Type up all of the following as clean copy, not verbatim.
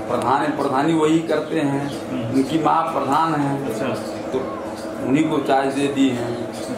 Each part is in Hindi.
प्रधानी वही करते हैं, उनकी माँ प्रधान है। अच्छा। तो उन्हीं को चार्ज दे दी है।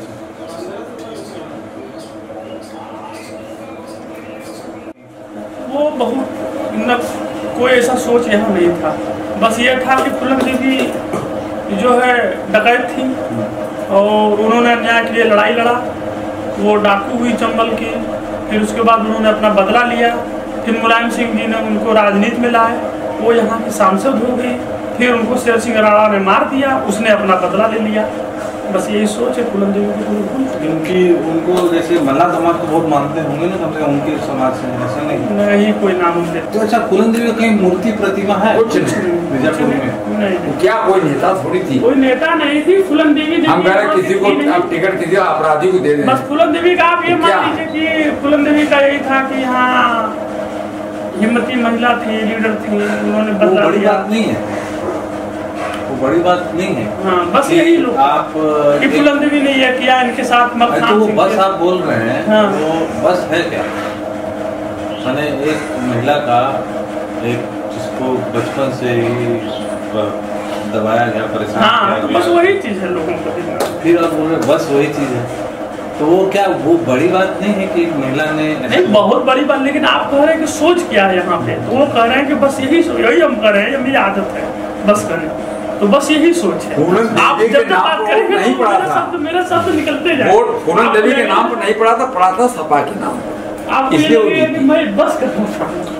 वो बहुत कोई ऐसा सोच यहाँ नहीं था, बस ये था कि फूलन देवी जो है डकैत थी और उन्होंने न्याय के लिए लड़ाई लड़ा। वो डाकू हुई चंबल की, फिर उसके बाद उन्होंने अपना बदला लिया। फिर मुलायम सिंह जी ने उनको राजनीति में लाए, वो यहाँ की सांसद हो गई। फिर उनको शेर सिंह राणा ने मार दिया, उसने अपना बदला ले लिया। बस यही सोच है फूलन देवी की। उनकी उनको जैसे मल्ला समाज को बहुत मानते होंगे ना, कम से कम उनके समाज से, ऐसा नहीं कोई नाम नहीं। तो अच्छा, फूलन देवी कहीं मूर्ति प्रतिमा है मिर्जापुर में? नहीं। क्या कोई नेता थोड़ी थी? कोई नेता नहीं थी फूलन देवी। हम कह रहे किसी को आप टिकट किसी अपराधी को दे दें। बस फूलन देवी का आप ये मान लीजिए कि फूलन देवी का यही था कि हाँ हिम्मती महिला थी, लीडर थी, उन्होंने बदला बड़ी लिया। बात नहीं है, वो बड़ी बात नहीं है। हाँ, बस यही लोग आप फूलन देवी ने यह किया, इनके साथ तो वो बस आप बोल रहे हैं। हाँ। वो बस है क्या? मैंने एक महिला का, एक जिसको बचपन से ही दबाया गया, परेशान किया गया, तो बस वही चीज है लोगों को। फिर आप बोल रहे बस वही चीज है, तो वो क्या वो बड़ी बात नहीं है कि एक महिला ने? नहीं, बहुत बड़ी बात, लेकिन आप कह रहे हैं कि सोच क्या है यहाँ पे, तो वो कह रहे हैं कि बस यही हम कर रहे हैं, ये मेरी आदत है बस करें, तो बस यही सोच है। आप जब तक बात करेंगे नहीं पढ़ा था, मेरा शब्द निकलते जाए। फूलन देवी के नाम पर नहीं पढ़ा था, पढ़ा था सपा के नाम। आप इसलिए मैं बस कर रहा हूँ।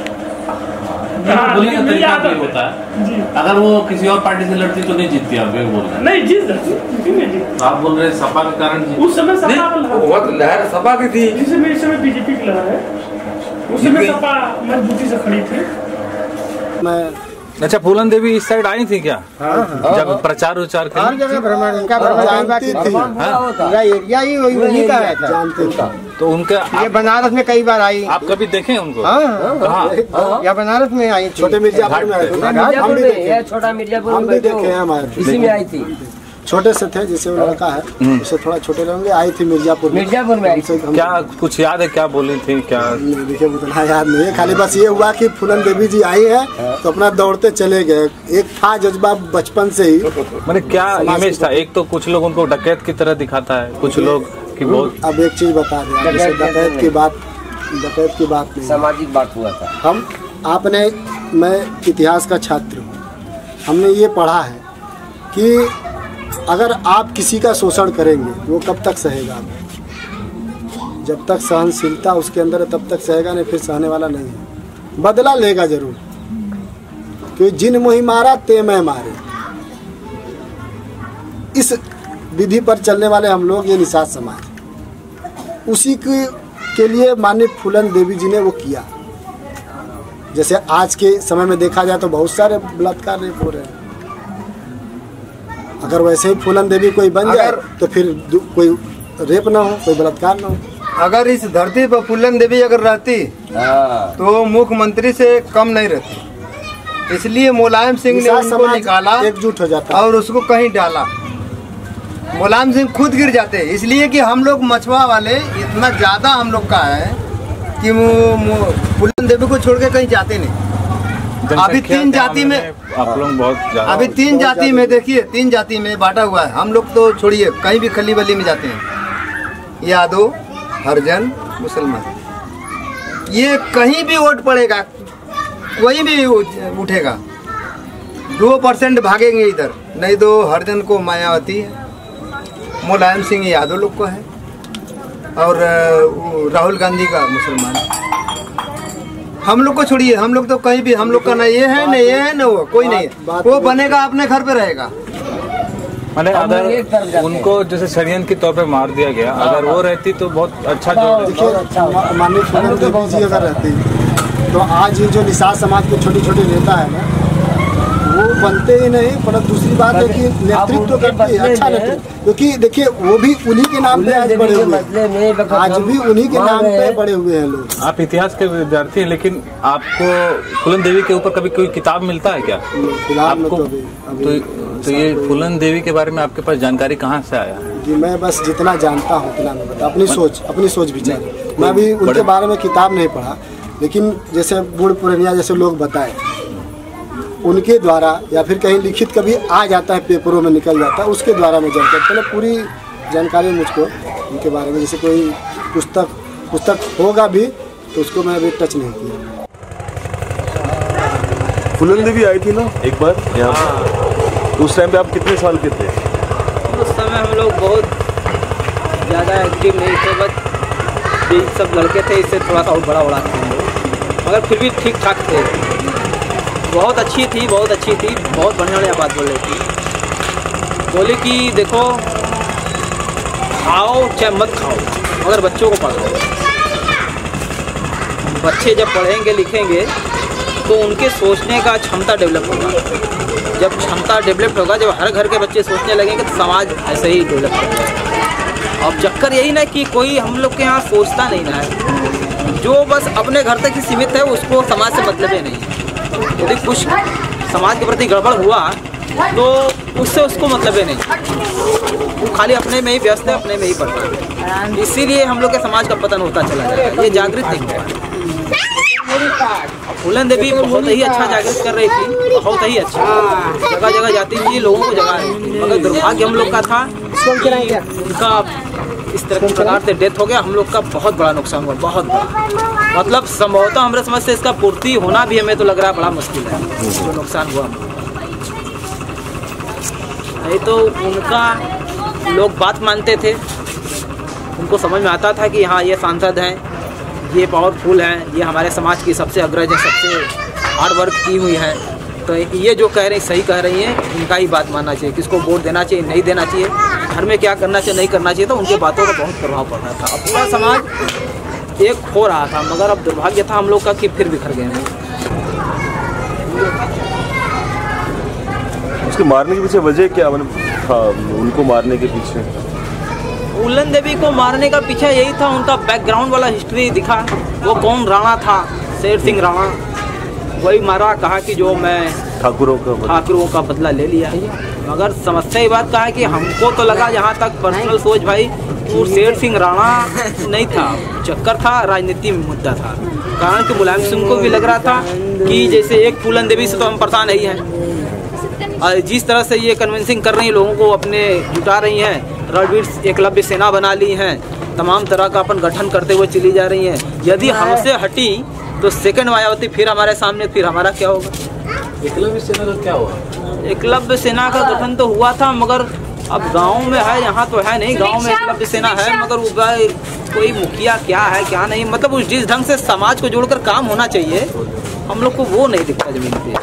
बोलने का तरीका ये होता है, अगर वो किसी और पार्टी से लड़ती तो नहीं जीतती, आप ये बोल रहे हैं? नहीं जीत, आप बोल रहे हैं सपा के कारण उस समय सपा लहर सपा की थी, इस समय बीजेपी की लहर है। उस समय सपा मजबूती से खड़ी थी। मैं अच्छा, फूलन देवी इस साइड आई थी क्या? जब प्रचार उचार हर जगह भ्रमण, इनका पूरा एरिया ही वही का है, जानते था। तो उनका ये बनारस में कई बार आई। आप कभी देखे उनको? हाँ, या बनारस में आई, छोटे मिर्जापुर में, छोटा मिर्जापुर में देखे हैं हमारे, इसी में आई थी। छोटे से थे, जैसे वो लड़का है उससे थोड़ा छोटे रहेंगे, आई थी मिर्जापुर में आई थी। क्या कुछ याद है, क्या बोली थी? क्या देखिए उतना याद नहीं है, खाली बस ये हुआ कि फूलन देवी जी आई है तो अपना दौड़ते चले गए। एक था जज्बा बचपन से ही, मैंने क्या इमेज था? एक तो कुछ लोग उनको डकैत की तरह दिखाता है, कुछ लोग की बहुत। अब एक चीज बता दें, जैसे डकैत की बात नहीं, सामाजिक बात हुआ था। आपने, मैं इतिहास का छात्र हूँ, हमने ये पढ़ा है कि अगर आप किसी का शोषण करेंगे वो कब तक सहेगा? जब तक सहनशीलता उसके अंदर है तब तक सहेगा, नहीं फिर सहने वाला नहीं है। बदला लेगा जरूर, क्योंकि जिन मोहि मारा ते मैं मारे, इस विधि पर चलने वाले हम लोग, ये निषाद समाज, उसी के लिए माननीय फूलन देवी जी ने वो किया। जैसे आज के समय में देखा जाए तो बहुत सारे बलात्कार रेप हो रहे हैं। अगर वैसे ही फूलन देवी कोई बन जाए तो फिर कोई रेप ना हो, कोई बलात्कार ना हो। अगर इस धरती पर फूलन देवी अगर रहती तो मुख्यमंत्री से कम नहीं रहती। इसलिए मुलायम सिंह ने उनको निकाला, एकजुट हो जाता और उसको कहीं डाला। मुलायम सिंह खुद गिर जाते, इसलिए कि हम लोग मछुआ वाले इतना ज्यादा हम लोग का है कि फूलन देवी को छोड़ के कहीं जाते नहीं। अभी 3 जाति में आप लोग बहुत, अभी 3 जाति में देखिए, 3 जाति में बांटा हुआ है। हम लोग तो छोड़िए, कहीं भी खली बली में जाते हैं, यादव, हरिजन, मुसलमान, ये कहीं भी वोट पड़ेगा, कोई भी उठेगा, 2% भागेंगे इधर, नहीं तो हरिजन को मायावती है, मुलायम सिंह यादव लोग को है, और राहुल गांधी का मुसलमान। हम लोग को छोड़िए, हम लोग तो कहीं भी, हम लोग का ना ये है ना ये है ना वो, कोई नहीं है। वो बनेगा अपने घर पे रहेगा। मैंने अगर उनको जैसे षड्यंत्र के तौर पे मार दिया गया, अगर वो रहती तो बहुत अच्छा। जो माननीय फूलन देवी जी अगर रहती तो आज ये जो निषाद समाज के छोटे छोटे नेता है ना, वो बनते ही नहीं। पर दूसरी बात है कि नेतृत्व करती है, अच्छा नेतृत्व, क्योंकि देखिए वो भी उन्हीं के नाम पे आज बड़े हुए हैं, आज भी उन्हीं के नाम पे बड़े हुए हैं लोग। आप इतिहास के विद्यार्थी हैं, लेकिन आपको फूलन देवी के ऊपर कभी कोई किताब मिलता है क्या? आपको तो ये फूलन देवी के बारे में आपके पास जानकारी कहाँ से आया? जी मैं बस जितना जानता हूँ उतना मैं बता, अपनी सोच विचार। मैं भी उनके बारे में किताब नहीं पढ़ा, लेकिन जैसे बूढ़ पुरानिया जैसे लोग बताए उनके द्वारा या फिर कहीं लिखित कभी आ जाता है, पेपरों में निकल जाता है, उसके द्वारा मैं जानता हूँ। मतलब पूरी जानकारी मुझको उनके बारे में, जैसे कोई पुस्तक होगा भी तो उसको मैं अभी टच नहीं किया। फूलन देवी आई थी ना एक बार यहाँ पर, तो उस टाइम पे आप कितने साल के थे? उस समय हम लोग बहुत ज़्यादा एक्टिव नहीं थे, बस ये सब लड़के थे, इससे थोड़ा सा और बड़ा थे हम लोग, मगर फिर भी ठीक ठाक थे। बहुत अच्छी थी, बहुत बढ़िया वाली बात बोल रही थी। बोली कि देखो, खाओ चाहे मत खाओ, मगर बच्चों को पढ़ाओ। बच्चे जब पढ़ेंगे लिखेंगे तो उनके सोचने का क्षमता डेवलप होगा। जब क्षमता डेवलप होगा, जब हर घर के बच्चे सोचने लगेंगे तो समाज ऐसे ही डेवलप होगा। अब चक्कर यही ना कि कोई हम लोग के यहाँ सोचता नहीं ना है, जो बस अपने घर तक ही सीमित है, उसको समाज से मतलब ही नहीं। यदि कुछ समाज के प्रति गड़बड़ हुआ तो उससे उसको मतलब ही नहीं, वो खाली अपने में ही व्यस्त है, अपने में ही पड़ता है। इसीलिए हम लोग के समाज का पतन होता चला जाएगा, ये जागृत नहीं हुआ। फूलन देवी बहुत ही अच्छा जागृत कर रही थी, बहुत ही अच्छा, जगह जगह जाती थी, लोगों को जगा रही थी। मगर दुर्भाग्य हम लोग का था कि उनका इस तरह के प्रकार से डेथ हो गया। हम लोग का बहुत बड़ा नुकसान हुआ, बहुत बड़ा। मतलब संभवतः हमारे समझ से इसका पूर्ति होना भी हमें तो लग रहा है बड़ा मुश्किल है, जो नुकसान हुआ। नहीं तो उनका लोग बात मानते थे, उनको समझ में आता था कि हाँ ये सांसद हैं, ये पावरफुल हैं, ये हमारे समाज की सबसे अग्रज है, सबसे हार्ड वर्क की हुई है, तो ये जो कह रही सही कह रही हैं, इनका ही बात मानना चाहिए। किसको वोट देना चाहिए, नहीं देना चाहिए, घर में क्या करना चाहिए, नहीं करना चाहिए, तो उनके बातों का बहुत प्रभाव पड़ रहा था। अब पूरा समाज एक हो रहा था, मगर अब दुर्भाग्य था हम लोग का कि फिर बिखर गए हैं। उसके मारने के पीछे वजह क्या था, उनको मारने के पीछे? फूलन देवी को मारने का पीछे यही था, उनका बैकग्राउंड वाला हिस्ट्री दिखा, वो कौन राणा था, शेर सिंह राणा, वही मारा। कहा कि जो मैं ठाकुरों का बदला ले लिया। मगर समस्या ये बात कहा कि हमको तो लगा, जहाँ तक पर्सनल सोच भाई, वो शेर सिंह राणा नहीं था, चक्कर था, राजनीति में मुद्दा था। कारण कि मुलायम सिंह को भी लग रहा था कि जैसे एक फूलन देवी से तो हम परेशान नहीं हैं, और जिस तरह से ये कन्विंसिंग कर रही हैं, लोगों को अपने जुटा रही हैं, रणवीर एकलव्य सेना बना ली हैं, तमाम तरह का अपन गठन करते हुए चली जा रही हैं। यदि हमसे हटी तो सेकंड मायावती फिर हमारे सामने, फिर हमारा क्या होगा? एकलव्य सेना का क्या हुआ? एकलव्य सेना का गठन तो हुआ था, मगर अब गांव में है, यहाँ तो है नहीं। गांव में एकलव्य सेना है, मगर वो कोई मुखिया क्या है क्या नहीं, मतलब उस जिस ढंग से समाज को जोड़कर काम होना चाहिए, हम लोग को वो नहीं दिखता जमीन पे।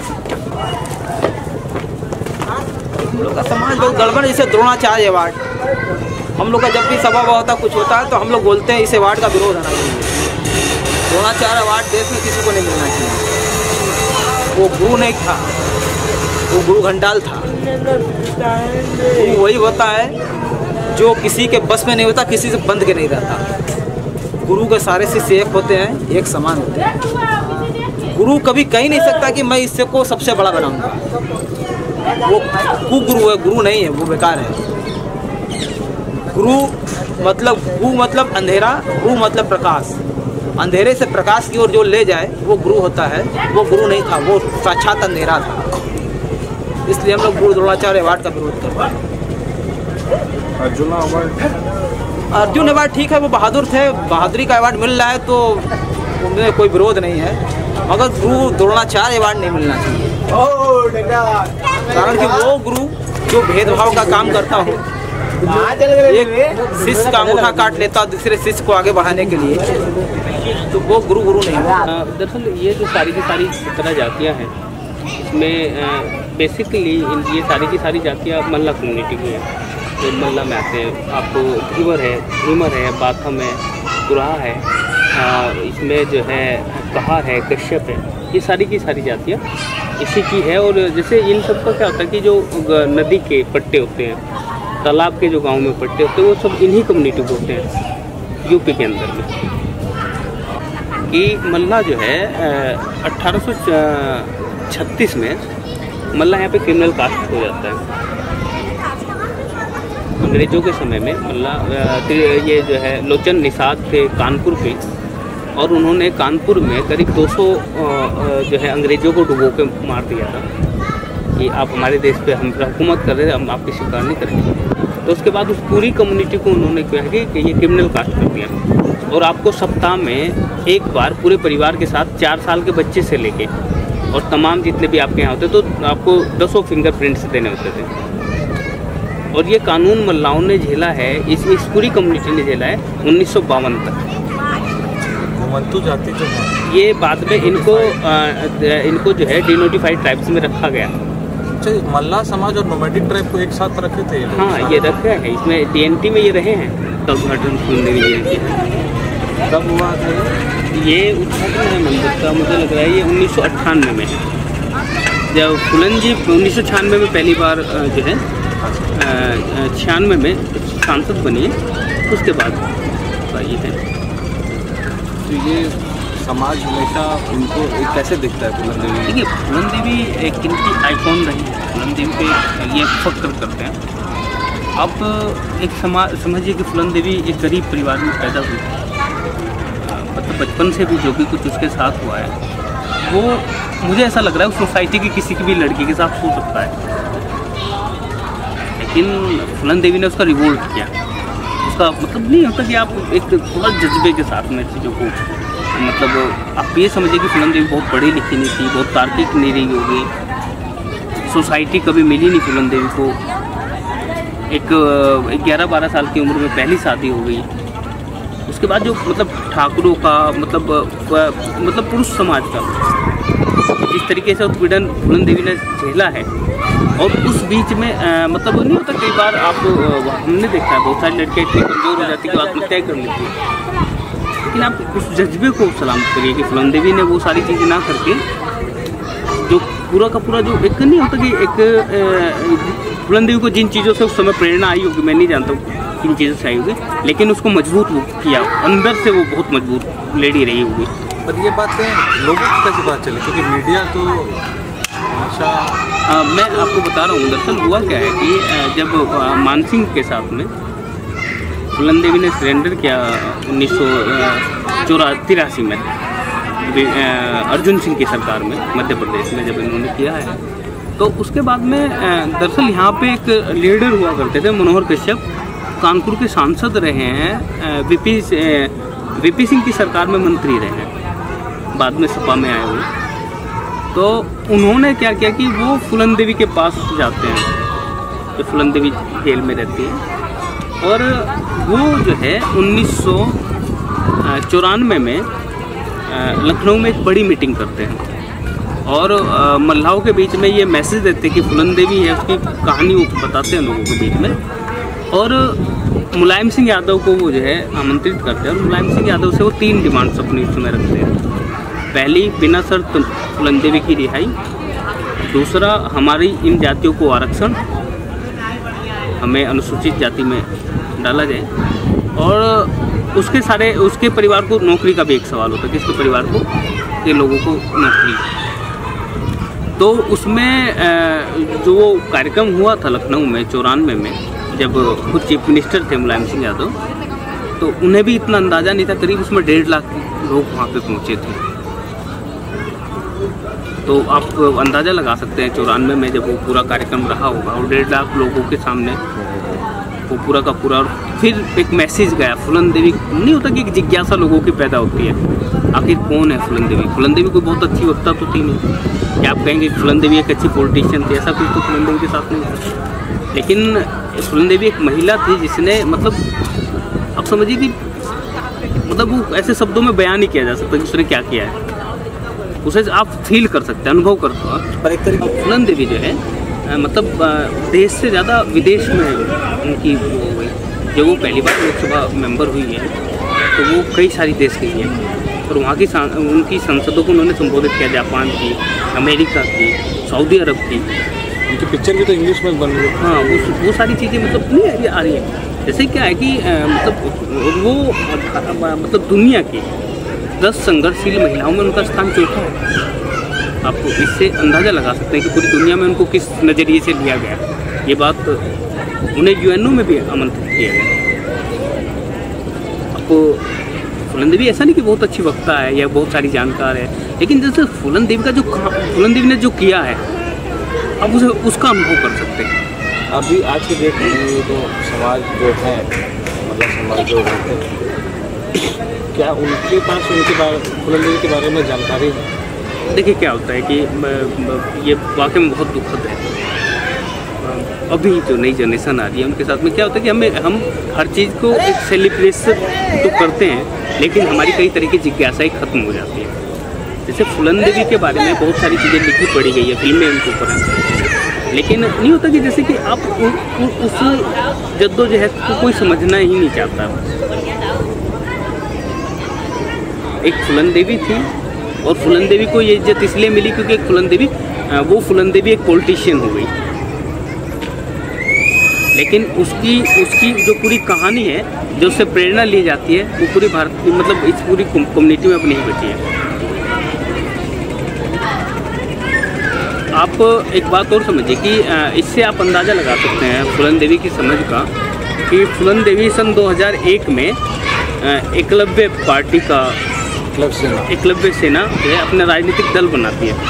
हम लोग का समाज बहुत गड़बड़। जैसे द्रोणाचार्य अवार्ड, हम लोग का जब भी सभा होता कुछ होता है तो हम लोग बोलते हैं इस अवार्ड का विरोध होना चाहिए। द्रोणाचार्य अवार्ड देश में किसी को नहीं मिलना चाहिए। वो गुरु नहीं था, वो गुरु घंटाल था। गुरु वही होता है जो किसी के बस में नहीं होता, किसी से बंध के नहीं रहता। गुरु के सारे शिष्य एक होते हैं, एक समान होते हैं। गुरु कभी कह नहीं सकता कि मैं इससे को सबसे बड़ा बनाऊंगा, वो कुगुरु है, गुरु नहीं है, वो बेकार है। गुरु मतलब अंधेरा, गुरु मतलब प्रकाश। अंधेरे से प्रकाश की ओर जो ले जाए वो गुरु होता है। वो गुरु नहीं था, वो साक्षात अंधेरा था। इसलिए हम लोग गुरु द्रोणाचार्य अवार्ड का विरोध करते हैं। अर्जुन अवार्ड ठीक है, वो बहादुर थे, बहादुरी का अवार्ड मिल रहा है तो उनमें कोई विरोध नहीं है, मगर गुरु द्रोणाचार्य अवार्ड नहीं मिलना चाहिए। कारण कि वो गुरु जो भेदभाव का काम करता हो, एक शिष्य का अंगूठा काट लेता दूसरे शिष्य को आगे बढ़ाने के लिए, तो वो गुरु नहीं है। दरअसल ये जो सारी की सारी 17 जातियाँ हैं, इसमें बेसिकली ये सारी की सारी जातियाँ मल्ला कम्युनिटी की हैं। तो मल्ला में आते हैं, आपको धीमर है, बाथम है, गुराहा है, इसमें जो है कहार है, कश्यप है, ये सारी की सारी जातियाँ इसी की है। और जैसे इन सब का क्या होता है कि जो नदी के पट्टे होते हैं, तालाब के जो गांव में पट्टे होते हैं, वो सब इन्हीं कम्युनिटी को होते हैं यूपी के अंदर में। कि मल्ला जो है 1836 में मल्ला यहाँ पे क्रिमिनल कास्ट हो जाता है। अंग्रेज़ों के समय में मल्ला ये जो है लोचन निषाद थे कानपुर के, और उन्होंने कानपुर में करीब 200 जो है अंग्रेज़ों को डुबो के मार दिया था कि आप हमारे देश पे हम हुकूमत कर रहे थे, हम आपकी स्वीकार नहीं करेंगे। तो उसके बाद उस पूरी कम्युनिटी को उन्होंने क्या है कि ये क्रिमिनल कास्ट कर दिया और आपको सप्ताह में एक बार पूरे परिवार के साथ 4 साल के बच्चे से लेके और तमाम जितने भी आपके यहाँ होते तो आपको 10 फिंगरप्रिंट्स देने होते थे। और ये कानून मल्लाओं ने झेला है, इस पूरी कम्युनिटी ने झेला है 1952 तक। घुमंतू जाति जो है ये बाद में इनको जो है डिनोटिफाइड ट्राइब्स में रखा गया। अच्छा, मल्ला समाज और नोमैडिक ट्राइब को एक साथ रखे थे? हाँ, ये रखे हैं, इसमें डीएनटी में ये रहे हैं। तब कब हुआ था ये उद्घाटन है मंदिर का? मुझे लग रहा है ये 1998 में, जब फुलन जी 1996 में पहली बार जो है 96 में सांसद बनी है, उसके बाद ये है। तो ये समाज हमेशा उनको एक कैसे दिखता है फुलन देवी? देखिए, फुलन देवी एक इनकी आइकॉन रही है, फुलन देवी पे ये फक्र करते हैं। अब एक समझिए कि फुलन देवी एक गरीब परिवार में पैदा हुई, मतलब बचपन से भी जो भी कुछ उसके साथ हुआ है वो मुझे ऐसा लग रहा है सोसाइटी की किसी की भी लड़की के साथ हो सकता है, लेकिन फुलन देवी ने उसका रिवोल्ट किया। उसका मतलब नहीं होता कि आप एक थोड़ा जज्बे के साथ में चीज़ों को, मतलब आप ये समझिए कि फुलन देवी बहुत पढ़ी लिखी नहीं थी, बहुत तार्किक नहीं रही होगी, सोसाइटी कभी मिली नहीं फुलन देवी को। एक 11-12 साल की उम्र में पहली शादी हो गई। उसके बाद जो मतलब ठाकुरों का मतलब पुरुष समाज का जिस तरीके से उत्पीड़न फुलन देवी ने झेला है, और उस बीच में मतलब नहीं होता कई बार आप हमने देखा है बहुत सारी लड़कियाँ इतनी कमजोर हो जाती कि आत्महत्या कर लेती है, लेकिन आप उस जज्बे को सलामत करिए कि फुलन देवी ने वो सारी चीज़ें ना करके जो पूरा का पूरा जो एक नहीं होता कि एक फुलन देवी को जिन चीज़ों से उस समय प्रेरणा आई होगी, मैं नहीं जानता हूँ किन चीज़ों से आई होगी, लेकिन उसको मजबूत किया, अंदर से वो बहुत मजबूत लेडी रही होगी। पर ये बातें लोगों को कैसे पता चले, क्योंकि मीडिया तो हमेशा मैं आपको बता रहा हूँ। दरअसल हुआ क्या है कि जब मानसिंह के साथ में फुलन देवी ने सरेंडर किया 1983 में अर्जुन सिंह की सरकार में मध्य प्रदेश में जब इन्होंने किया है, तो उसके बाद में दरअसल यहाँ पे एक लीडर हुआ करते थे मनोहर कश्यप, कानपुर के सांसद रहे हैं, वीपी सिंह की सरकार में मंत्री रहे हैं, बाद में सपा में आए हुए। तो उन्होंने क्या किया कि वो फुलन देवी के पास जाते हैं, जो फुलन देवी जेल में रहती है, और वो जो है 1994 में लखनऊ में एक बड़ी मीटिंग करते हैं और मल्लाहों के बीच में ये मैसेज देते हैं कि फुलन देवी है, उसकी कहानी वो बताते हैं लोगों के बीच में, और मुलायम सिंह यादव को वो जो है आमंत्रित करते हैं। और मुलायम सिंह यादव से वो 3 डिमांड्स अपनी समय रखते हैं। पहली, बिना शर्त फुलन देवी की रिहाई। दूसरा, हमारी इन जातियों को आरक्षण, हमें अनुसूचित जाति में डाला जाए। और उसके परिवार को नौकरी का भी एक सवाल होता है, किसके परिवार को, ये लोगों को नौकरी। तो उसमें जो कार्यक्रम हुआ था लखनऊ में 94 में, जब खुद चीफ मिनिस्टर थे मुलायम सिंह यादव, तो उन्हें भी इतना अंदाज़ा नहीं था, करीब उसमें 1.5 लाख लोग वहाँ पे पहुँचे थे। तो आप अंदाज़ा लगा सकते हैं 94 में जब वो पूरा कार्यक्रम रहा होगा और 1.5 लाख लोगों के सामने वो पूरा का पूरा। और फिर एक मैसेज गया फुलन देवी, नहीं होता कि एक जिज्ञासा लोगों की पैदा होती है, आखिर कौन है फुलन देवी। फुलन देवी कोई बहुत अच्छी वक्ता तो थी नहीं, क्या आप कहेंगे फुलन देवी एक अच्छी पॉलिटिशियन थी, ऐसा कुछ तो फुलन देवी के साथ नहीं था। लेकिन फुलन देवी एक महिला थी जिसने मतलब आप समझिए कि मतलब वो ऐसे शब्दों में बयान नहीं किया जा सकता कि उसने क्या किया है, उसे आप फील कर सकते हैं, अनुभव कर सकते हैं। पर एक तरीके फुलन देवी जो है मतलब देश से ज़्यादा विदेश में उनकी वो हुई। जब वो पहली बार लोकसभा मेंबर हुई है तो वो कई सारी देश गई है और वहाँ की उनकी संसदों को उन्होंने संबोधित किया, जापान की, अमेरिका की, सऊदी अरब की। उनकी पिक्चर भी तो इंग्लिश में बन रही है। हाँ, वो सारी चीज़ें मतलब नहीं आ रही है। जैसे क्या है कि मतलब वो मतलब दुनिया की 10 संघर्षशील महिलाओं में उनका स्थान चौथा है। आपको इससे अंदाज़ा लगा सकते हैं कि पूरी दुनिया में उनको किस नज़रिए से लिया गया। ये बात उन्हें यूएनओ में भी आमंत्रित किया गया। आपको फूलन देवी ऐसा नहीं कि बहुत अच्छी वक्ता है या बहुत सारी जानकार है, लेकिन जैसे फूलन देवी का जो फूलन देवी ने जो किया है अब उसे उसका अनुभव कर सकते हैं। अभी आज के डेट में ये जो समाज जो है, मतलब समाज जो रहते हैं, क्या उनके पास फूलन देवी के बारे में जानकारी है? देखिए क्या होता है कि ये वाकई में बहुत दुखद है। अभी जो नई जनरेशन आ रही है उनके साथ में क्या होता है कि हम हर चीज़ को एक सेलिब्रेशन तो करते हैं, लेकिन हमारी कई तरह की जिज्ञासाएं खत्म हो जाती है। जैसे फूलन देवी के बारे में बहुत सारी चीज़ें लिखी पड़ी गई है, फिल्में उनके ऊपर हैं, लेकिन नहीं होता कि जैसे कि आप उस जद्दोजहद को कोई समझना ही नहीं चाहता। एक फूलन देवी थी और फूलन देवी को ये इज्जत इसलिए मिली क्योंकि एक फूलन देवी एक पॉलिटिशियन हो गई, लेकिन उसकी जो पूरी कहानी है, जो उससे प्रेरणा ली जाती है, वो पूरी भारत मतलब इस पूरी कम्युनिटी में अब नहीं बची है। आप एक बात और समझिए कि इससे आप अंदाज़ा लगा सकते हैं फूलन देवी की समझ का कि फूलन देवी सन 2001 में एकलव्य पार्टी का एकलव्य सेना जो है अपना राजनीतिक दल बनाती है।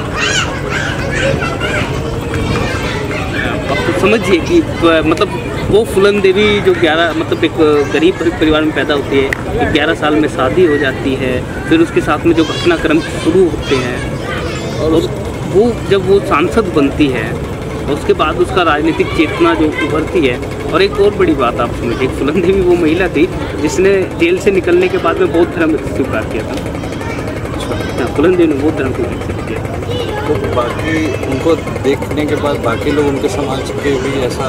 आप तो समझिए कि मतलब वो फूलन देवी जो 11 मतलब एक गरीब परिवार में पैदा होती है, 11 साल में शादी हो जाती है, फिर उसके साथ में जो घटनाक्रम शुरू होते हैं और वो जब वो सांसद बनती है और उसके बाद उसका राजनीतिक चेतना जो उभरती है। और एक और बड़ी बात आप समझिए, फूलन देवी वो महिला थी जिसने जेल से निकलने के बाद में बौद्ध धर्म स्वीकार किया था। फूलन देवी ने बौद्ध धर्म को विकसित किया। तो बाकी उनको देखने के बाद बाकी लोग उनके समाज के भी ऐसा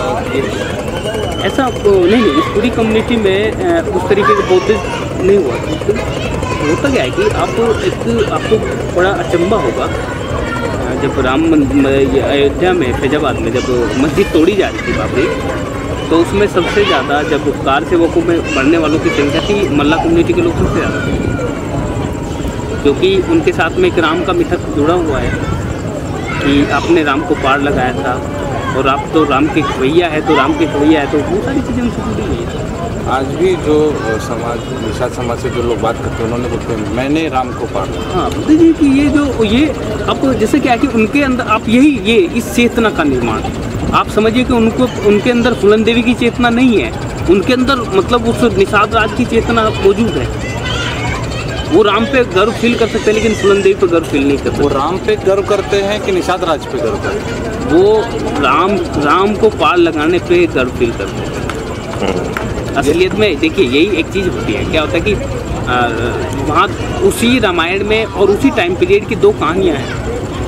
नहीं, इस पूरी कम्युनिटी में उस तरीके का बौद्ध नहीं हुआ। होता क्या है कि आपको बड़ा अचंभा होगा जब अयोध्या में फैजाबाद में जब मस्जिद तोड़ी जा रही थी बाबरी, तो उसमें सबसे ज़्यादा जब कार सेवकों में मरने वालों की संख्या थी, मल्ला कम्युनिटी के लोग सबसे ज़्यादा थे, क्योंकि उनके साथ में एक राम का मिथक जुड़ा हुआ है कि आपने राम को पार लगाया था और आप तो राम के खवैया है, तो राम के खवैया है, तो वो सारी चीज़ें उनसे जुड़ी हुई है। आज भी जो समाज निषाद समाज से जो लोग बात करते हैं उन्होंने बोलते हैं मैंने राम को पार। हाँ, देखिए कि ये आप जैसे क्या है कि उनके अंदर आप ये इस चेतना का निर्माण आप समझिए कि उनके अंदर फूलन देवी की चेतना नहीं है, उनके अंदर मतलब उस निषाद राज की चेतना मौजूद है। वो राम पे गर्व फील कर सकते हैं लेकिन फूलन देवी पे गर्व फील नहीं करते। वो राम पे गर्व करते हैं कि निषाद राज पे गर्व करते हैं? वो राम को पार लगाने पे गर्व फील करते हैं। असलियत में देखिए यही एक चीज़ होती है, क्या होता है कि वहाँ उसी रामायण में और उसी टाइम पीरियड की दो कहानियाँ हैं।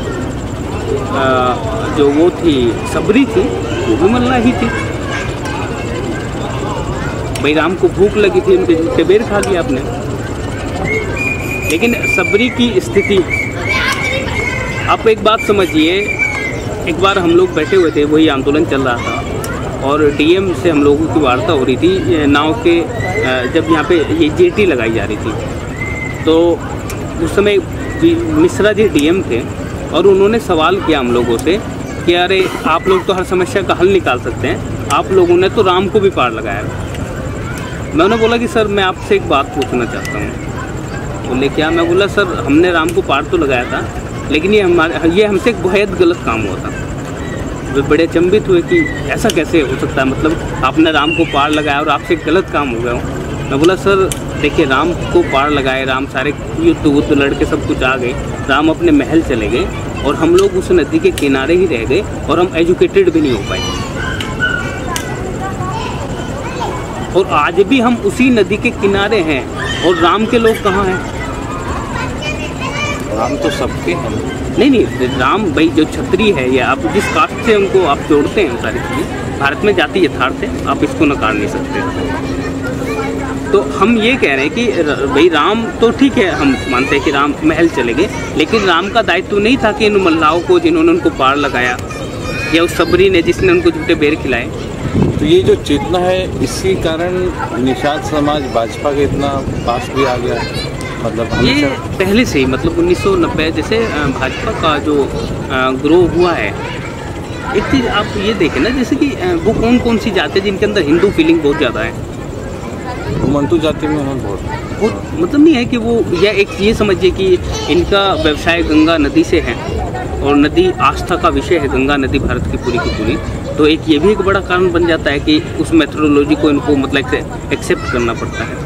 जो वो थी सबरी थी, वो भी मल्ला ही थी। भाई राम को भूख लगी थी, उनके जूते बेर खा लिया आपने। लेकिन सबरी की स्थिति आप एक बात समझिए, एक बार हम लोग बैठे हुए थे, वही आंदोलन चल रहा था और डीएम से हम लोगों की वार्ता हो रही थी नाव के, जब यहाँ पे ये जेटी लगाई जा रही थी, तो उस समय मिश्रा जी डीएम थे और उन्होंने सवाल किया हम लोगों से कि अरे आप लोग तो हर समस्या का हल निकाल सकते हैं, आप लोगों ने तो राम को भी पार लगाया। मैं उन्हें बोला कि सर मैं आपसे एक बात पूछना चाहता हूँ। बोले क्या? मैं बोला सर हमने राम को पार तो लगाया था, लेकिन ये हमसे एक बेहद गलत काम हुआ था। वे बड़े अचंभित हुए कि ऐसा कैसे हो सकता है, मतलब आपने राम को पार लगाया और आपसे गलत काम हो गया हो। मैं बोला सर देखिए राम को पार लगाए, राम सारे युद्ध लड़के सब कुछ आ गए, राम अपने महल चले गए और हम लोग उस नदी के किनारे ही रह गए और हम एजुकेटेड भी नहीं हो पाए। और आज भी हम उसी नदी के किनारे हैं और राम के लोग कहाँ हैं? राम तो सबके हैं। नहीं, राम भाई जो क्षत्रिय है या आप जिस कास्ट से उनको आप जोड़ते हैं, सारी चीज़ें भारत में जाति यथार्थ है, आप इसको नकार नहीं सकते। तो हम ये कह रहे हैं कि भाई राम तो ठीक है, हम मानते हैं कि राम महल चले गए, लेकिन राम का दायित्व नहीं था कि इन मल्लाहों को जिन्होंने उनको पार लगाया या उस सबरी ने जिसने उनको झूठे बेर खिलाए। तो ये जो चेतना है इसी कारण निषाद समाज भाजपा के इतना पास भी आ गया, मतलब ये पहले से ही, मतलब 1990 जैसे भाजपा का जो ग्रो हुआ है। एक चीज़ आप ये देखें ना, जैसे कि वो कौन कौन सी जाति है जिनके अंदर हिंदू फीलिंग बहुत ज़्यादा है। मंटू जाति में है बहुत। वो मतलब नहीं है कि वो, या एक ये समझिए कि इनका व्यवसाय गंगा नदी से है और नदी आस्था का विषय है, गंगा नदी भारत की पूरी, तो एक ये भी एक बड़ा कारण बन जाता है कि उस मेथोडोलॉजी को इनको मतलब एक्सेप्ट करना पड़ता है।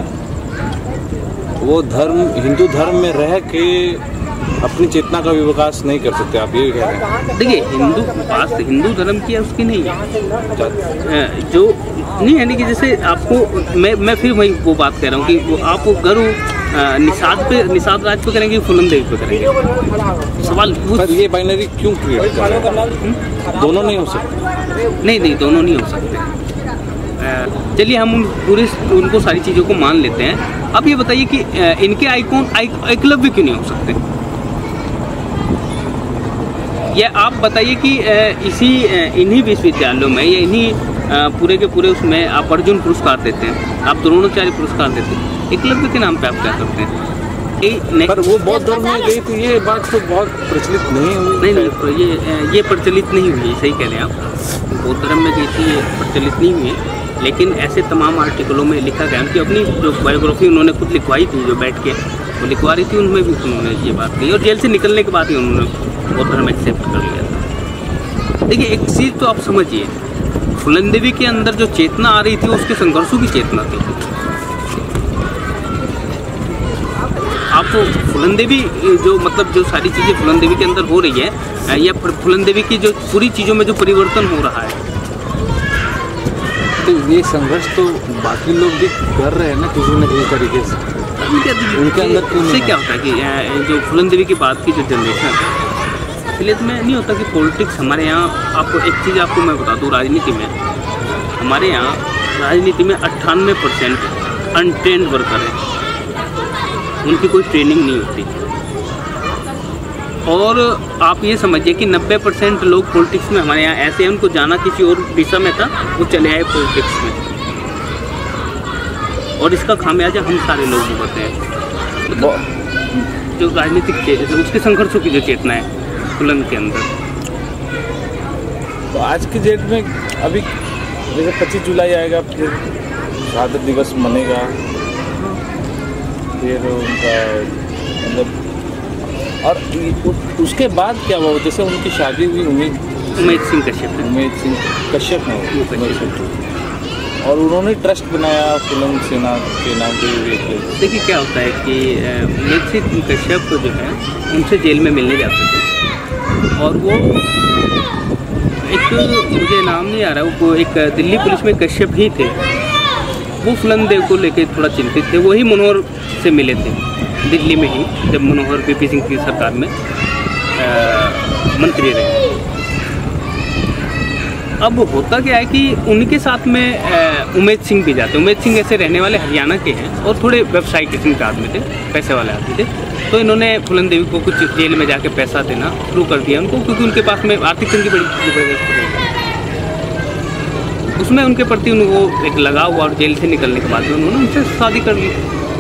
वो धर्म, हिंदू धर्म में रह के अपनी चेतना का भी विकास नहीं कर सकते, आप ये कह रहे हैं? देखिए, हिंदू धर्म की है उसकी नहीं है, जो नहीं है कि जैसे आपको मैं फिर वही वो बात कह रहा हूँ कि वो आप गर्व निषाद राज पे करेंगे, फूलन देवी पे करेंगे, सवाल पर ये बाइनरी क्यों क्रिएट कर रहे हैं? दोनों नहीं हो सकते? नहीं, दोनों नहीं हो सकते। चलिए हम उनको सारी चीज़ों को मान लेते हैं। अब ये बताइए कि इनके आइकॉन एकलव्य क्यों नहीं हो सकते? या आप बताइए कि इन्हीं विश्वविद्यालयों में या इन्हीं पूरे के पूरे उसमें आप अर्जुन पुरस्कार देते हैं, आप द्रोणाचार्य पुरस्कार देते हैं, एकलव्य के नाम पे आप क्या करते हैं? पर वो बौद्ध धर्म में गई थी, ये बात तो बहुत प्रचलित नहीं हुई। नहीं, ये प्रचलित नहीं हुई है, सही कह रहे हैं आप। बौद्ध धर्म में गई थी, ये प्रचलित नहीं हुई है, लेकिन ऐसे तमाम आर्टिकलों में लिखा गया। उनकी अपनी जो बायोग्राफी उन्होंने खुद लिखवाई थी, जो बैठ के वो लिखवा रही थी, उनमें भी उन्होंने ये बात कही, और जेल से निकलने के बाद ही उन्होंने बौद्ध धर्म एक्सेप्ट कर लिया था। देखिए, एक चीज़ तो आप समझिए, फूलन देवी के अंदर जो चेतना आ रही थी वो उसके संघर्षों की चेतना थी। आपको फूलन देवी जो सारी चीज़ें फूलन देवी के अंदर हो रही है, या फूलन देवी की जो पूरी चीज़ों में जो परिवर्तन हो रहा है, तो ये संघर्ष तो बाकी लोग भी कर रहे हैं ना किसी न किसी तरीके से। उनके अंदर उससे क्या होता है कि जो फूलन देवी की बात की जो जनरेशन है, इसलिए में नहीं होता कि पॉलिटिक्स हमारे यहाँ, आपको एक चीज़ आपको मैं बता दूँ, राजनीति में हमारे यहाँ राजनीति में 98% अनट्रेंड वर्कर हैं, उनकी कोई ट्रेनिंग नहीं होती। और आप ये समझिए कि 90% लोग पॉलिटिक्स में हमारे यहाँ ऐसे हैं, उनको जाना किसी और दिशा में था, वो चले आए पॉलिटिक्स में, और इसका खामियाजा हम सारे लोग भुगतते हैं। मतलब जो राजनीतिक उसके संघर्षों की जो चेतना है फूलन के अंदर। तो आज की डेट में अभी जैसे 25 जुलाई आएगा, फिर शहादत दिवस मनेगा, फिर उनका मतलब, और उसके बाद क्या हुआ? जैसे उनकी शादी हुई उमेद सिंह कश्यप है, और उन्होंने ट्रस्ट बनाया फूलन सेना के नाम पे। देखिए, क्या होता है कि उमेद सिंह कश्यप जो है, उनसे जेल में मिलने जाते थे, और वो एक, मुझे नाम नहीं आ रहा, वो एक दिल्ली पुलिस में कश्यप ही थे, वो फूलन देव को लेकर थोड़ा चिंतित थे। वही मनोहर से मिले थे दिल्ली में ही, जब मनोहर वीपी सिंह की सरकार में मंत्री रहे। अब होता क्या है कि उनके साथ में उमेद सिंह भी जाते। उमेद सिंह ऐसे रहने वाले हरियाणा के हैं और थोड़े व्यवसायिक किस्म के आदमी थे, पैसे वाले आदमी थे, तो इन्होंने फूलन देवी को कुछ जेल में जाके पैसा देना शुरू कर दिया उनको, क्योंकि उनके पास में आर्थिक तंगी बड़ी, उसमें उनके प्रति उनको एक लगाव हुआ, और जेल से निकलने के बाद में उन्होंने उनसे शादी कर ली।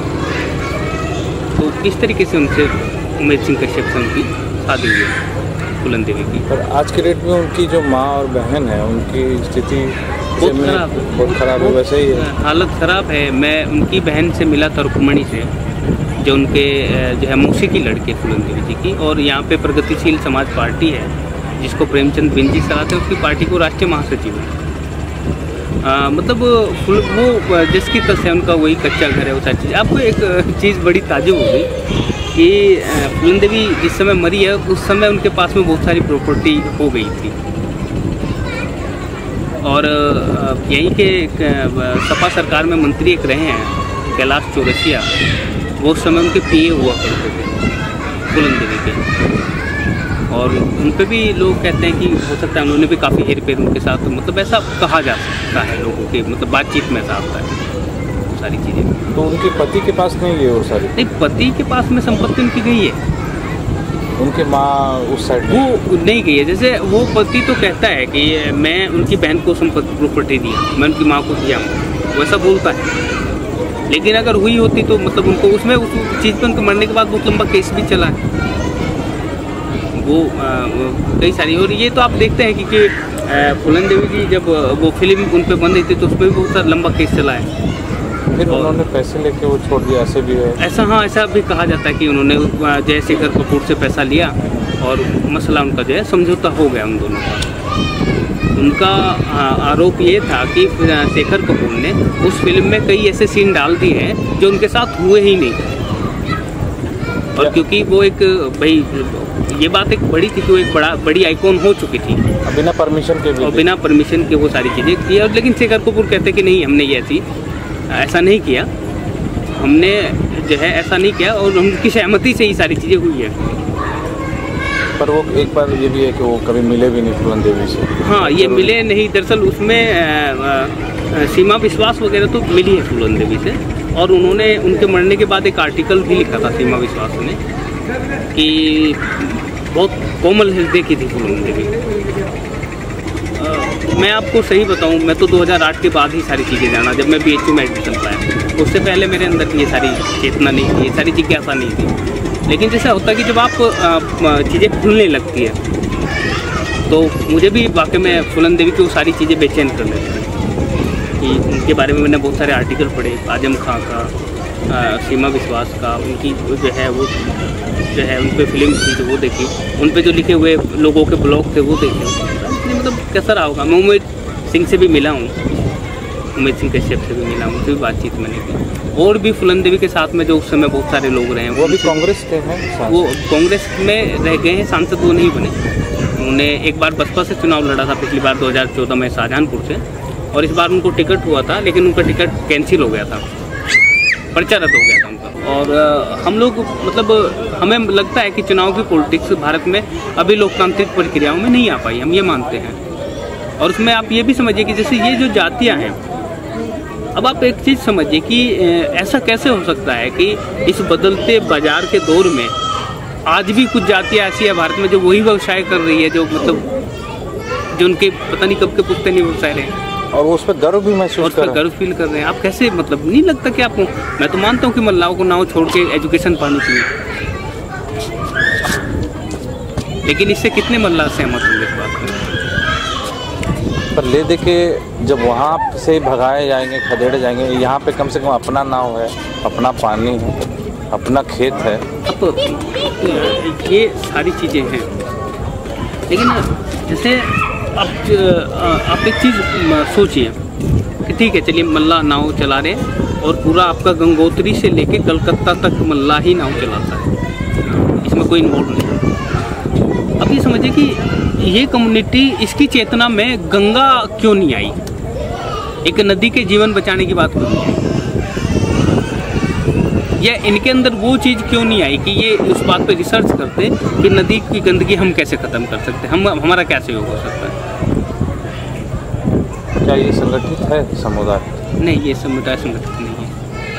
तो इस तरीके से उनसे उमेद सिंह कश्यप से उनकी शादी हुई फूलन देवी की। पर आज के डेट में उनकी जो माँ और बहन है, उनकी स्थिति बहुत खराब है। वैसे ही है, हालत ख़राब है। मैं उनकी बहन से मिला था रुक्मणी से, जो उनके जो है मौसी की लड़की फूलन देवी जी की, और यहाँ पे प्रगतिशील समाज पार्टी है जिसको प्रेमचंद बिंद जी चलाते हैं, उसकी पार्टी को राष्ट्रीय महासचिव है। मतलब वो जिसकी तरह से उनका वही कच्चा घर है, वो सारी चीज़। आपको एक चीज़ बड़ी ताजुब हो गई कि फूलन देवी जिस समय मरी है, उस समय उनके पास में बहुत सारी प्रॉपर्टी हो गई थी, और यहीं के सपा सरकार में मंत्री एक रहे हैं कैलाश चौरसिया, वो उस समय उनके पीए हुआ करते थे फूलन देवी के, और उन पर भी लोग कहते हैं कि हो सकता है उन्होंने भी काफ़ी हेर फेर उनके साथ, मतलब ऐसा कहा जा सकता है लोगों के, मतलब बातचीत में ऐसा आता है सारी चीज़ें। तो उनके पति के पास नहीं है वो सारी? नहीं, पति के पास में संपत्ति उनकी गई है, उनके माँ उस साइड वो नहीं गई है। जैसे वो पति तो कहता है कि मैं उनकी बहन को संपत्ति प्रॉपर्टी दिया, मैं उनकी माँ को दिया, वैसा बोलता है, लेकिन अगर हुई होती तो मतलब उनको उसमें उस चीज़ पर उनके मरने के बाद बहुत लंबा केस भी चला है, वो कई सारी। और ये तो आप देखते हैं कि फूलन देवी की जब वो फिल्म उन पर बन रही थी तो उस पर भी बहुत सारा लंबा केस चला है। फिर उन्होंने पैसे लेके वो छोड़ दिया, ऐसे भी है? ऐसा, हाँ, ऐसा भी कहा जाता है कि उन्होंने जय शेखर कपूर से पैसा लिया और मसला उनका जो है समझौता हो गया उन दोनों का। उनका आरोप ये था कि शेखर कपूर ने उस फिल्म में कई ऐसे सीन डाल दिए हैं जो उनके साथ हुए ही नहीं। और क्योंकि वो एक भाई ये बात एक बड़ी थी कि वो एक बड़ी आइकॉन हो चुकी थी बिना परमिशन के भी, और बिना परमिशन के वो सारी चीज़ें की। और लेकिन शेखर कपूर कहते कि नहीं, हमने ये ऐसा नहीं किया, हमने जो है ऐसा नहीं किया और उनकी सहमति से ही सारी चीज़ें हुई है। पर वो एक बार ये भी है कि वो कभी मिले भी नहीं फूलन देवी से। हाँ, ये मिले नहीं। दरअसल उसमें सीमा विश्वास वगैरह तो मिली है फूलन देवी से, और उन्होंने उनके मरने के बाद एक आर्टिकल भी लिखा था सीमा विश्वास ने कि बहुत कोमल हृदय की थी फूलन देवी। मैं आपको सही बताऊं, मैं तो 2008 के बाद ही सारी चीज़ें जाना, जब मैं BHU में एडमिशन पाया। उससे पहले मेरे अंदर ये सारी चेतना नहीं थी, ये सारी जिज्ञासा नहीं थी। लेकिन जैसा होता है कि जब आप चीज़ें खुलने लगती है तो मुझे भी वाकई में फूलन देवी की वो सारी चीज़ें बेचैन कर लेती हैं कि उनके बारे में मैंने बहुत सारे आर्टिकल पढ़े, आजम खां का, सीमा विश्वास का, उनकी जो है वो जो है उन पर फिल्म थी जो वो देखी, उन पर जो लिखे हुए लोगों के ब्लॉग थे वो देखे। मतलब कैसा रहा होगा। मैं उमेद सिंह से भी मिला हूँ, उमेद सिंह कश्यप से भी मिला हूँ, उनसे भी बातचीत मैंने की। और भी फूलन देवी के साथ में जो उस समय बहुत सारे लोग रहे हैं, वो भी कांग्रेस के हैं, वो कांग्रेस में रह गए हैं, सांसद वो नहीं बने। उन्होंने एक बार बसपा से चुनाव लड़ा था पिछली बार 2014 में शाहजहांपुर से, और इस बार उनको टिकट हुआ था लेकिन उनका टिकट कैंसिल हो गया था, पर्चा रद्द हो गया था उनका। और हम लोग मतलब हमें लगता है कि चुनाव की पॉलिटिक्स भारत में अभी लोकतांत्रिक प्रक्रियाओं में नहीं आ पाई, हम ये मानते हैं। और उसमें आप ये भी समझिए कि जैसे ये जो जातियाँ हैं, अब आप एक चीज़ समझिए कि ऐसा कैसे हो सकता है कि इस बदलते बाजार के दौर में आज भी कुछ जातियाँ ऐसी है भारत में जो वही व्यवसाय कर रही है जो मतलब जो उनके पता नहीं कब के पुश्तैनी व्यवसाय रहे हैं, और वो उस पर गर्व भी महसूस कर रहे हैं, गर्व फील कर रहे हैं। आप कैसे, मतलब नहीं लगता कि आपको, मैं तो मानता हूँ कि महिलाओं को नाव छोड़ के एजुकेशन पानी चाहिए, लेकिन इससे कितने महिला सहमत होंगे इस बात में? पर ले दे के जब वहाँ से भगाए जाएंगे, खदेड़े जाएंगे, यहाँ पे कम से कम अपना नाव है, अपना पानी है, अपना खेत है। अब ये सारी चीज़ें हैं, लेकिन जैसे आप एक चीज़ सोचिए कि ठीक है, चलिए मल्ला नाव चला रहे और पूरा आपका गंगोत्री से लेके कलकत्ता तक मल्ला ही नाव चलाता है, इसमें कोई इन्वॉल्व नहीं। अब ये समझिए कि ये कम्युनिटी, इसकी चेतना में गंगा क्यों नहीं आई, एक नदी के जीवन बचाने की बात क्यों नहीं आई, या इनके अंदर वो चीज़ क्यों नहीं आई कि ये उस बात पे रिसर्च करते कि नदी की गंदगी हम कैसे ख़त्म कर सकते हैं, हमारा क्या सहयोग हो सकता है। क्या ये संगठित है समुदाय? नहीं, ये समुदाय संगठित नहीं है।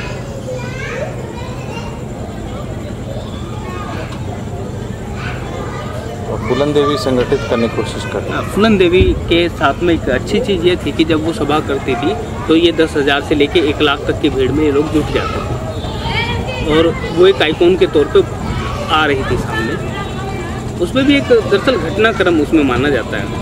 और फूलन देवी संगठित करने की कोशिश करती है। फूलन देवी के साथ में एक अच्छी चीज़ ये थी कि जब वो सभा करती थी तो ये 10,000 से लेके 1 लाख तक की भीड़ में ये लोग जुट जाते थे, और वो एक आइकॉन के तौर पे आ रही थी सामने। उसमें भी एक दरअसल घटनाक्रम उसमें माना जाता है।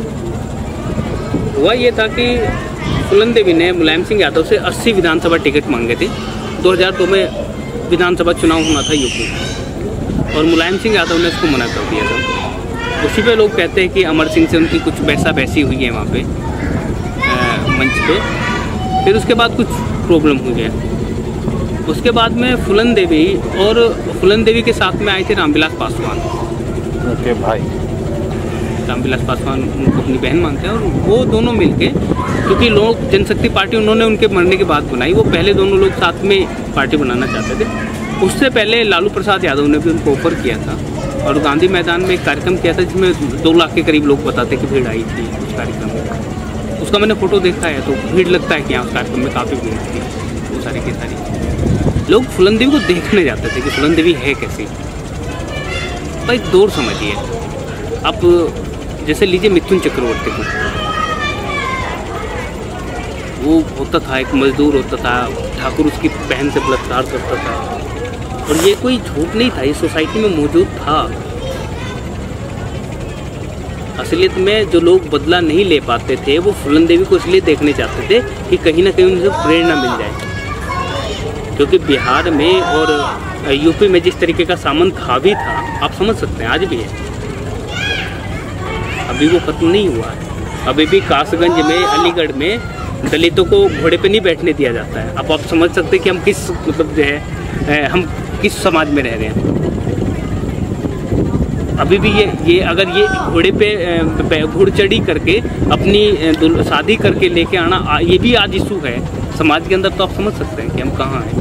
हुआ ये था कि फूलन देवी ने मुलायम सिंह यादव से 80 विधानसभा टिकट मांगे थे। 2002 में विधानसभा चुनाव होना था यूपी, और मुलायम सिंह यादव ने उसको मना कर दिया था। उसी पे लोग कहते हैं कि अमर सिंह से उनकी कुछ वैसा वैसी हुई है वहाँ पे मंच पे। फिर उसके बाद कुछ प्रॉब्लम हुई है। उसके बाद में फूलन देवी और फूलन देवी के साथ में आए थे रामविलास पासवान, उनके भाई रामविलास पासवान उनको अपनी बहन मानते हैं, और वो दोनों मिलके, क्योंकि लोक जनशक्ति पार्टी उन्होंने उनके मरने के बाद बनाई, वो पहले दोनों लोग साथ में पार्टी बनाना चाहते थे। उससे पहले लालू प्रसाद यादव ने भी उनको ऑफर किया था, और गांधी मैदान में एक कार्यक्रम किया था जिसमें 2 लाख के करीब लोग बताते कि भीड़ आई थी उस कार्यक्रम में। उसका मैंने फोटो देखा है, तो भीड़ लगता है कि यहाँ उस कार्यक्रम में काफ़ी भीड़ थी। वो सारी की सारी लोग फूलन देवी को देखने जाते थे कि फूलन देवी है कैसी। भाई दौर समझिए आप, जैसे लीजिए मिथुन चक्रवर्ती को, वो होता था एक मजदूर होता था, ठाकुर उसकी बहन से बलात्कार करता था, और ये कोई झूठ नहीं था, ये सोसाइटी में मौजूद था। असलियत में जो लोग बदला नहीं ले पाते थे वो फूलन देवी को इसलिए देखने चाहते थे कि कहीं ना कहीं उनसे प्रेरणा मिल जाए। क्योंकि बिहार में और यूपी में जिस तरीके का सामंत हावी था, आप समझ सकते हैं, आज भी है, अभी वो खत्म नहीं हुआ है। अभी भी कासगंज में, अलीगढ़ में दलितों को घोड़े पे नहीं बैठने दिया जाता है। अब आप समझ सकते हैं कि हम किस, मतलब जो है, हम किस समाज में रह रहे हैं। अभी भी ये अगर ये घोड़े पे घुड़चढ़ी करके अपनी शादी करके लेके आना, ये भी आज इशू है समाज के अंदर, तो आप समझ सकते हैं कि हम कहाँ हैं।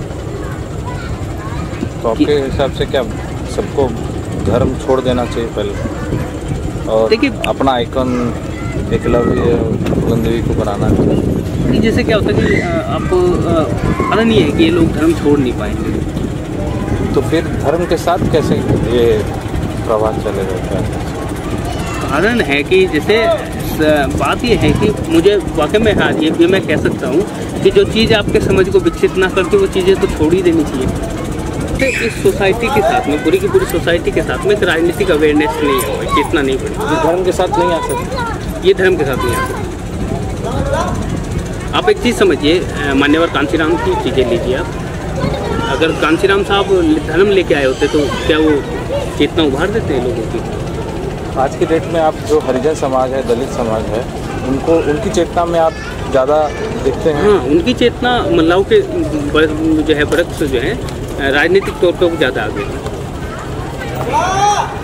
तो आपके हिसाब से क्या सबको धर्म छोड़ देना चाहिए पहले, और देखिए अपना आइकन एकलव्य फूलन देवी को बनाना चाहिए? जैसे क्या होता है कि आपको पता नहीं है कि ये लोग धर्म छोड़ नहीं पाएंगे, तो फिर धर्म के साथ कैसे ये प्रभाव चलेगा? क्या कारण है कि जैसे बात ये है कि मुझे वाकई में, हाँ, ये भी मैं कह सकता हूँ कि जो चीज़ आपके समझ को विकसित ना करके वो चीज़ें तो छोड़ ही देनी चाहिए। तो इस सोसाइटी के साथ में, पूरी की पूरी सोसाइटी के साथ में एक राजनीतिक अवेयरनेस नहीं है, चेतना नहीं पड़ी। धर्म के साथ नहीं आ सकती, ये धर्म के साथ नहीं आ सकती। आप एक चीज़ समझिए, मान्यवर कांशीराम की चीज़ें लीजिए आप। अगर कांशीराम साहब धर्म लेके आए होते तो क्या वो चेतना उभार देते हैं लोगों की? आज की डेट में आप जो हरिजन समाज है, दलित समाज है, उनको, उनकी चेतना में आप ज़्यादा देखते हैं? हाँ, उनकी चेतना महिलाओं के जो है वृक्ष जो है राजनीतिक तौर पर वो ज़्यादा आगे है।